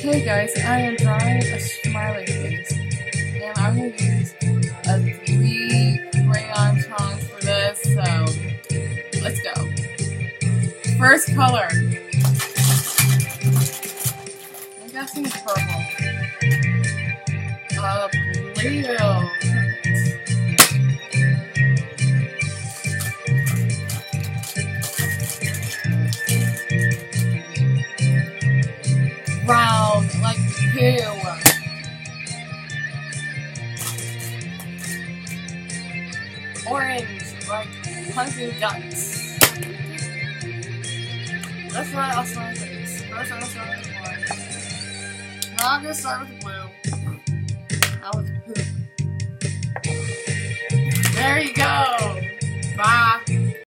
Hey guys, I am drawing a smiley face, and I'm going to use a 3 crayon tones for this, so let's go. First color. I'm guessing it's purple. Blue. Round, like poo. Orange, like pumpkin guts. That's right, I'll start with this. First, I'll start with the orange. Now I'm gonna start with the blue. Now with the poop. There you go. Bye.